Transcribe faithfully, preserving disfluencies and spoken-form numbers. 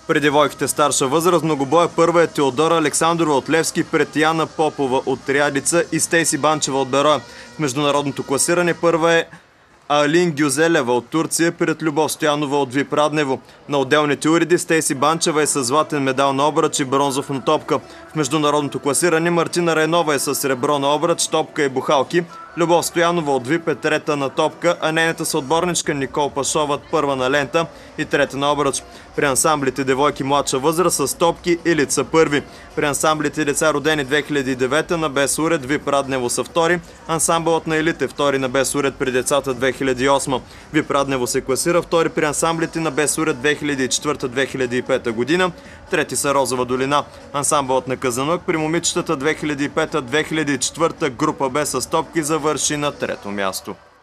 При девойките старша възраст многобоя първа е Теодора Александрова от Левски пред Яна Попова от Триадица и Стейси Банчева от Бероя. В международното класиране първа е Алин Гюзелева от Турция пред Любов Стоянова от Випраднево. На отделните уреди Стейси Банчева е с златен медал на обръч и бронзов на топка. В международното класиране Мартина Райнова е с сребро на обръч, топка и бухалки. Любов Стоянова от Вип е трета на топка, а нейната съотборничка Никол Пашова първа на лента и трета на обръч. При ансамблите девойки младша възраст с топки и лица първи. При ансамблите деца родени две хиляди и девета на без уред Вип Раднево са втори. Ансамбълът на елит е втори на без уред при децата две хиляди и осма. Вип Раднево се класира втори при ансамблите на без уред две хиляди и четвърта - две хиляди и пета година. Трети са Розова долина. Ансамбълът на Казанлък при момичетата две хиляди и пета - две хиляди и четвърта група Б с топки завърши на трето място.